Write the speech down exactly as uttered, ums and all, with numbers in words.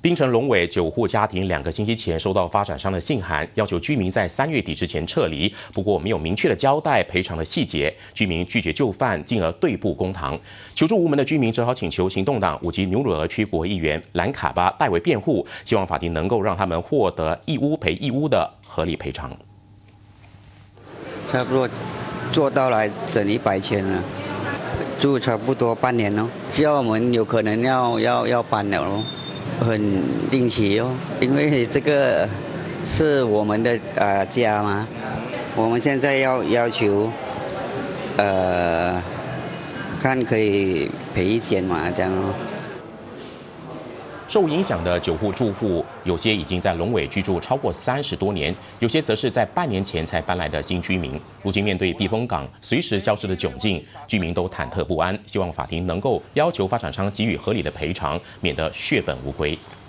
槟城龙尾九户家庭两个星期前收到发展商的信函，要求居民在三月底之前撤离，不过没有明确的交代赔偿的细节，居民拒绝就范，进而对簿公堂。求助无门的居民只好请求行动党五级努鲁尔区国会议员兰卡巴代为辩护，希望法庭能够让他们获得一屋赔一屋的合理赔偿。 差不多做到了整一百千了，住差不多半年了，只要我们有可能要要要搬了咯。 很惊奇哦，因为这个是我们的呃家嘛，我们现在要要求，呃，看可以赔一些嘛，这样哦。 受影响的九户住户，有些已经在龙尾居住超过三十多年，有些则是在半年前才搬来的新居民。如今面对避风港随时消失的窘境，居民都忐忑不安，希望法庭能够要求发展商给予合理的赔偿，免得血本无归。